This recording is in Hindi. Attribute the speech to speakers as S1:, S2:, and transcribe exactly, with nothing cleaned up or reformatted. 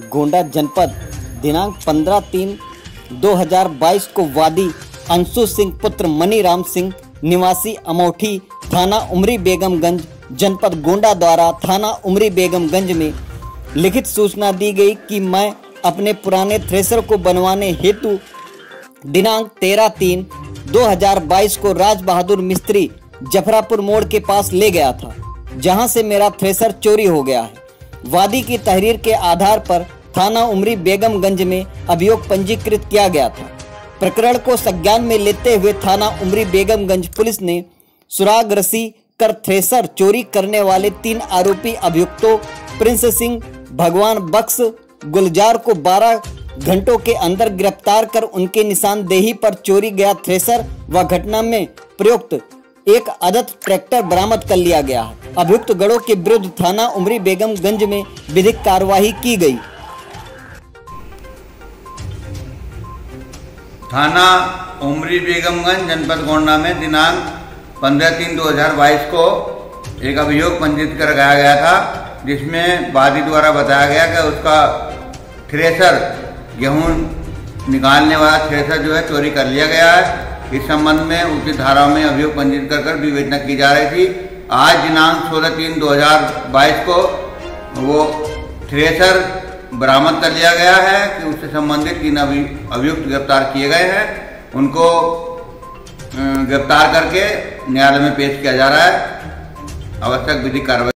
S1: गोंडा जनपद दिनांक पंद्रह तीन दो हजार बाईस को वादी अंशु सिंह पुत्र मनीराम सिंह निवासी अमौठी थाना उमरी बेगमगंज जनपद गोंडा द्वारा थाना उमरी बेगमगंज में लिखित सूचना दी गई कि मैं अपने पुराने थ्रेसर को बनवाने हेतु दिनांक तेरह तीन दो हजार बाईस को राज बहादुर मिस्त्री जफरापुर मोड़ के पास ले गया था, जहां से मेरा थ्रेसर चोरी हो गया है। वादी की तहरीर के आधार पर थाना उमरी बेगमगंज में अभियोग पंजीकृत किया गया था। प्रकरण को संज्ञान में लेते हुए थाना उमरी बेगमगंज पुलिस ने सुराग रसी कर थ्रेसर चोरी करने वाले तीन आरोपी अभियुक्तों प्रिंस सिंह, भगवान बख्श, गुलजार को बारह घंटों के अंदर गिरफ्तार कर उनके निशानदेही पर चोरी गया थ्रेसर व घटना में प्रयुक्त एक आदत ट्रैक्टर बरामद कर लिया गया है। अभियुक्त गणों के विरुद्ध थाना उमरी बेगमगंज में विधिक कार्यवाही की गई।
S2: थाना उमरी बेगमगंज जनपद गोंडा में दिनांक पंद्रह तीन दो हजार बाईस को एक अभियोग पंजीकृत कराया गया था, जिसमें वादी द्वारा बताया गया कि उसका थ्रेसर गेहूं निकालने वाला थ्रेसर जो है चोरी कर लिया गया है। इस संबंध में उचित धाराओं में अभियोग पंजीकृत कर कर विवेचना की जा रही थी। आज दिनांक सोलह तीन दो हजार बाईस को वो थ्रेसर बरामद कर लिया गया है कि उससे संबंधित तीन अभियुक्त गिरफ्तार किए गए हैं। उनको गिरफ्तार करके न्यायालय में पेश किया जा रहा है। आवश्यक विधिक कार्रवाई